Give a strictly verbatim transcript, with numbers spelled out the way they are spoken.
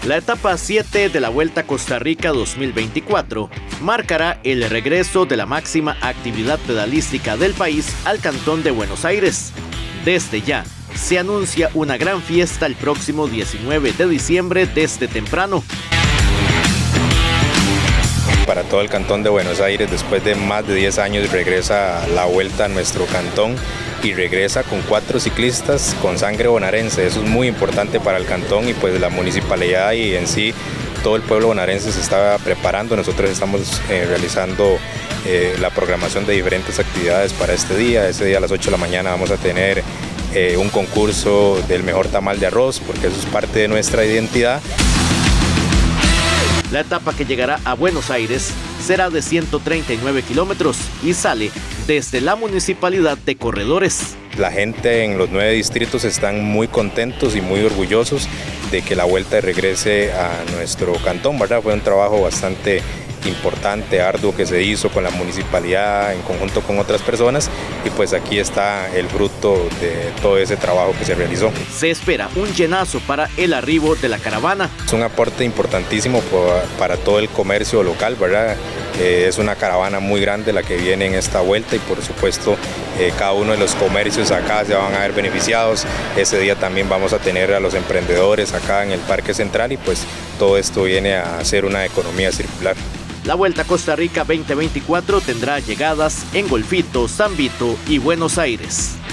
La etapa siete de la Vuelta a Costa Rica dos mil veinticuatro marcará el regreso de la máxima actividad pedalística del país al Cantón de Buenos Aires. Desde ya, se anuncia una gran fiesta el próximo diecinueve de diciembre desde temprano. Para todo el Cantón de Buenos Aires, después de más de diez años, regresa la Vuelta a nuestro cantón y regresa con cuatro ciclistas con sangre bonaerense. Eso es muy importante para el cantón y pues la municipalidad y en sí todo el pueblo bonaerense se está preparando. Nosotros estamos eh, realizando eh, la programación de diferentes actividades para este día. Ese día a las ocho de la mañana vamos a tener eh, un concurso del mejor tamal de arroz, porque eso es parte de nuestra identidad. La etapa que llegará a Buenos Aires será de ciento treinta y nueve kilómetros y sale desde la Municipalidad de Corredores. La gente en los nueve distritos están muy contentos y muy orgullosos de que la Vuelta regrese a nuestro cantón, ¿verdad? Fue un trabajo bastante importante, arduo que se hizo con la municipalidad en conjunto con otras personas y pues aquí está el fruto de todo ese trabajo que se realizó. Se espera un llenazo para el arribo de la caravana. Es un aporte importantísimo para todo el comercio local, ¿verdad? Eh, es una caravana muy grande la que viene en esta vuelta y por supuesto eh, cada uno de los comercios acá se van a ver beneficiados. Ese día también vamos a tener a los emprendedores acá en el Parque Central y pues todo esto viene a hacer una economía circular. La Vuelta a Costa Rica veinte veinticuatro tendrá llegadas en Golfito, San Vito y Buenos Aires.